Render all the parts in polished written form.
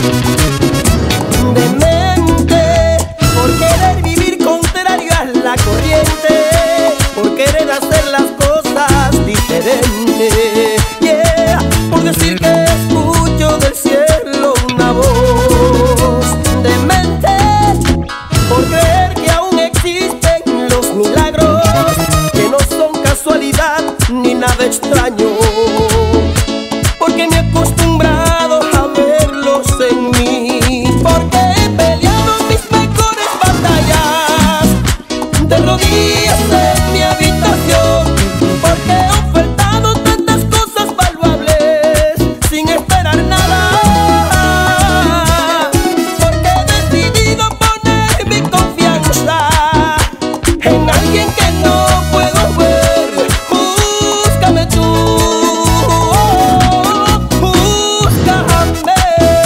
Demente por querer vivir contrario a la corriente, por querer hacer las cosas diferentes. Yeah, por decir que escucho del cielo una voz. Demente por creer que aún existen los milagros, que no son casualidad ni nada extraño, porque me he acostumbrado a verlos en mí, porque he peleado mis mejores batallas de rodillas en mi habitación, porque he ofertado tantas cosas valuables sin esperar nada, porque he decidido poner mi confianza en alguien que no puedo ver. Búscame tú, búscame.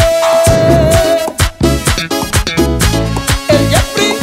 El Jeffrey.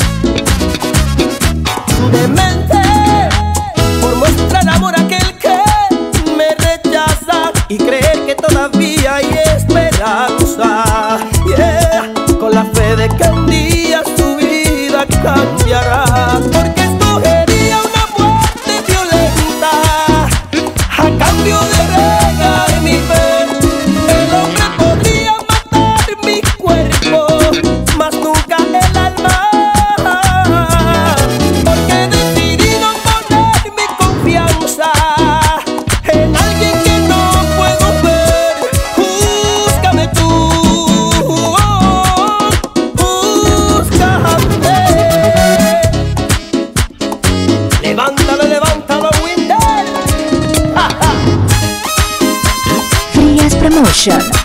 Demente por mostrar amor a aquel que me rechaza y creer que todavía hay esperanza. Yeah, con la fe de que un día su vida cambiará, porque escogería una muerte violenta a cambio de regar mi fe. El hombre podría matar mi cuerpo, mas nunca el alma, porque he decidido poner mi confianza en alguien que no puedo ver. Búscame tú, búscame. Levántalo, levántalo, Winter. Frías Promotion.